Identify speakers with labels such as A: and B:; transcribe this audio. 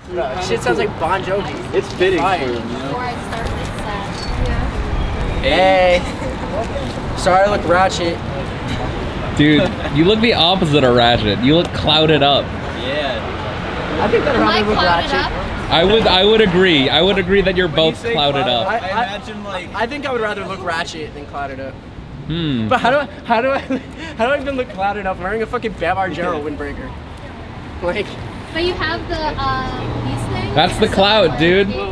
A: Bro, shit sounds like Bon Jovi.
B: It's fitting for
A: Fire.
B: him, you know?
C: Before I start this set.
A: Hey. Sorry I look ratchet.
D: Dude, you look the opposite of ratchet. You look clouded up.
B: Yeah.
A: I think that
C: Am I
A: rather look
C: clouded
A: ratchet.
C: up?
D: I would agree. I would agree that you're both
B: say
D: clouded
B: clouded,
D: up.
B: I imagine like...
A: I think I would rather look ratchet than clouded up.
D: Hmm.
A: But how do I even look clouded up? I'm wearing a fucking Bam Margera windbreaker. Like,
C: But you have the these things.
D: That's the cloud, dude.
C: Yeah.